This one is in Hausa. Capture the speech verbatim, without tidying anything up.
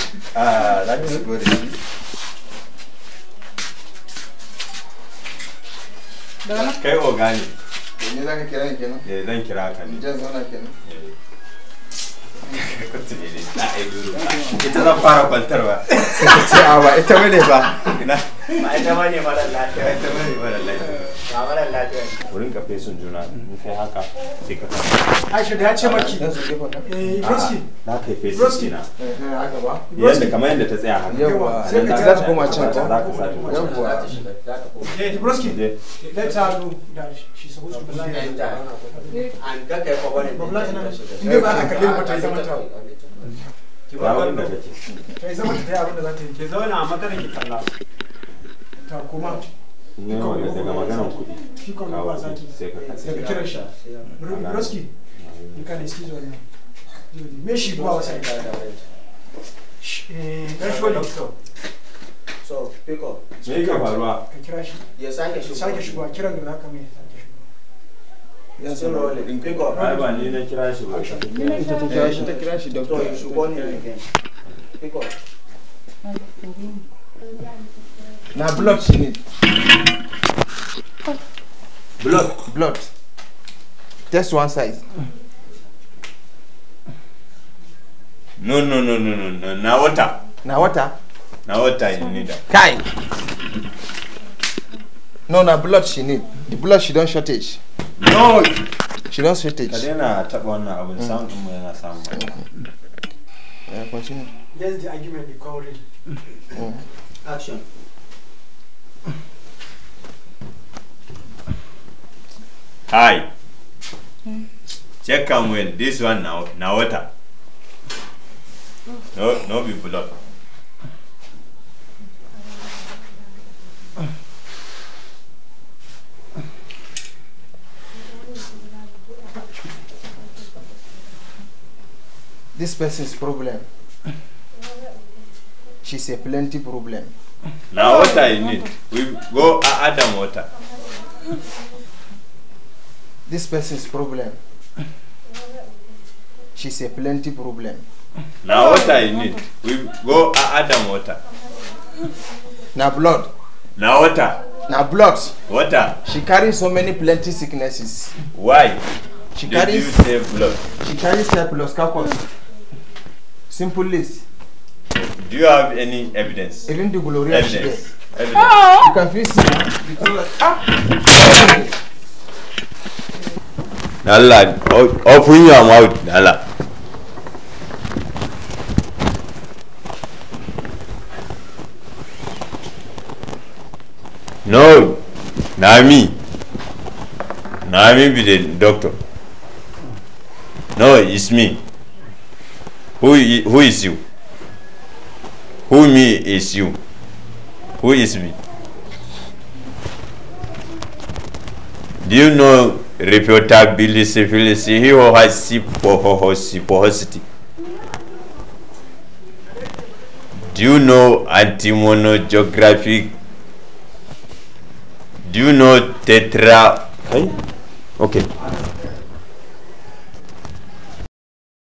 Ah, za ki shigo da shi. Kai ogani. Ne za ka kira ni kenan? Eh, zan kira ka ne. Jan zauna kenan. Ita zan fara kwantarwa. Sai ka ce a ba ita bane ba. Ina. Ba ita bane mara lafiya. Ita bane mara lafiya. Ba mara lafiya. Wurin ka fesun juna. In kai haka sai ka kasa. Aisha da ya ce maki. Dan su gefen nan. Eh, Broski. Na kai fesun juna. Eh, haka ba. Yadda kamar yadda ta tsaya haka. Yawwa. Sai ka Za ta koma can Za ko? ka sa ta koma can. Yawwa. Eh, Broski. Je. Let's have no that she's supposed to be An lying. ga kai fa wani. Babla ina. Inda ba ka kalle ba ta zama ta. Ya wurin da kake. Kai zama ta yi abin da za ta yi. Ki zauna a makarin ki kalla. Ta kuma Ne wanda daga maganar kuɗi. shi kuma ba za ta yi. Sai ka kasa. Sai ka kira shi. Broski. You can excuse me. Me shi ba wasa. Eh, dan shi wani. So, pick up. Me yake faruwa? Ka kira shi. Ya sake shigo. Sake shigo kiran da zaka mai sake shigo. Ya so rolling. Pick up. Ai ba ni na kira shi ba. Ita ta kira shi ta kira shi So, doctor. you should go in again. Pick up. Na blood she need. Blood. Blood. Just one size. No, no, no, no, no, no. Na water. Na water? Na water you need that. Kai. No, na blood she need. The blood she don't shortage. No. She don't shortage. Ka daina taɓa wannan abin sound ɗin mu yana samun matsala. Yeah, continue. Yes, the argument be called ready. Mm. Action. Hi. Check am well. This one now, na water. No, no be blood. This person's problem. She's a plenty problem. Na water you need. We go add them water. This person's problem. She's a plenty problem. Na water you need. We go add them water. Na blood. Na water. Na blood. Water. She carries so many plenty sicknesses. Why? She Did you carries say blood? she carries Staphylococcus. Simple list. Do you have any evidence? Even the Gloria she there. Evidence. Evidence. You can feel see. Allah, open your mouth, Allah. No, Nami. Nami be the doctor. No, it's me. Who i- who is you? Who me is you? Who is me? Do you know reportability syphilis? He who has syphilis. Do you know antimonographic? Do you know tetra? Hey? Okay.